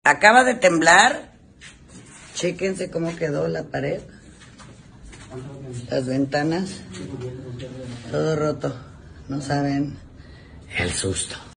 Acaba de temblar. Chéquense cómo quedó la pared. Las ventanas. Todo roto. No saben el susto.